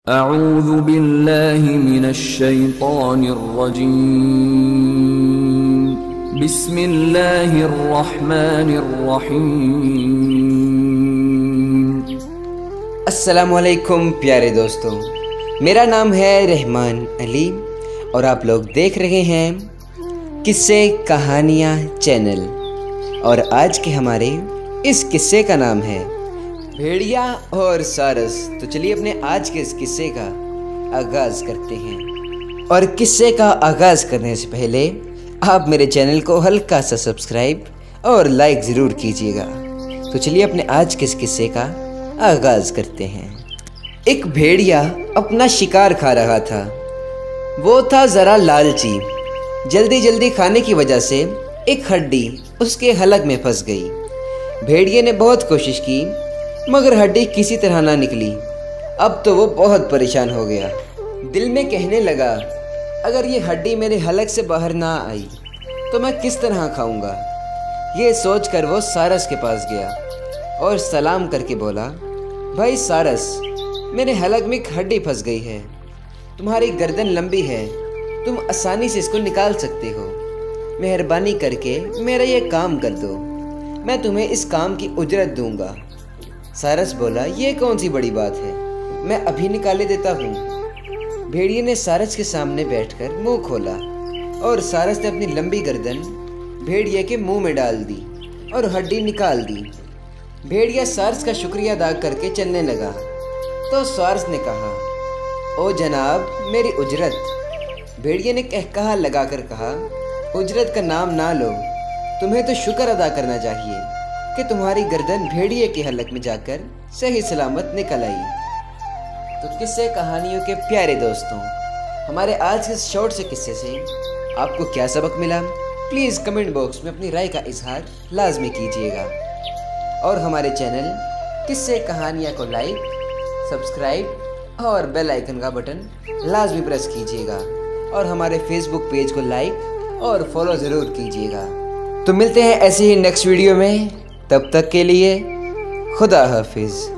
अऊज़ु बिल्लाहि मिनश्शैतानिर्रजीम। बिस्मिल्लाहिर्रहमानिर्रहीम। अस्सलामुअलैकुम प्यारे दोस्तों, मेरा नाम है रहमान अली और आप लोग देख रहे हैं किस्से कहानियाँ चैनल। और आज के हमारे इस किस्से का नाम है भेड़िया और सारस। तो चलिए अपने आज के इस किस्से का आगाज़ करते हैं। और किस्से का आगाज़ करने से पहले आप मेरे चैनल को हल्का सा सब्सक्राइब और लाइक ज़रूर कीजिएगा। तो चलिए अपने आज के इस किस्से का आगाज़ करते हैं। एक भेड़िया अपना शिकार खा रहा था। वो था ज़रा लालची। जल्दी जल्दी खाने की वजह से एक हड्डी उसके हलक में फंस गई। भेड़िए ने बहुत कोशिश की मगर हड्डी किसी तरह ना निकली। अब तो वो बहुत परेशान हो गया। दिल में कहने लगा, अगर ये हड्डी मेरे हलक से बाहर ना आई तो मैं किस तरह खाऊंगा। ये सोचकर वो सारस के पास गया और सलाम करके बोला, भाई सारस, मेरे हलक में एक हड्डी फंस गई है। तुम्हारी गर्दन लंबी है, तुम आसानी से इसको निकाल सकते हो। मेहरबानी करके मेरा ये काम कर दो, मैं तुम्हें इस काम की उजरत दूंगा। सारस बोला, ये कौन सी बड़ी बात है, मैं अभी निकाले देता हूँ। भेड़िए ने सारस के सामने बैठकर मुंह खोला और सारस ने अपनी लंबी गर्दन भेड़िए के मुंह में डाल दी और हड्डी निकाल दी। भेड़िया सारस का शुक्रिया अदा करके चलने लगा तो सारस ने कहा, ओ जनाब, मेरी उजरत। भेड़िए ने कहकहा लगाकर कहा, उजरत का नाम ना लो, तुम्हें तो शुक्र अदा करना चाहिए कि तुम्हारी गर्दन भेड़िए के हलक में जाकर सही सलामत निकल आई। तो किस्से कहानियों के प्यारे दोस्तों, हमारे आज के शॉर्ट से किस्से से आपको क्या सबक मिला, प्लीज़ कमेंट बॉक्स में अपनी राय का इजहार लाजमी कीजिएगा। और हमारे चैनल किस्से कहानियाँ को लाइक, सब्सक्राइब और बेल आइकन का बटन लाजमी प्रेस कीजिएगा। और हमारे फेसबुक पेज को लाइक और फॉलो ज़रूर कीजिएगा। तो मिलते हैं ऐसे ही नेक्स्ट वीडियो में, तब तक के लिए खुदा हाफिज़।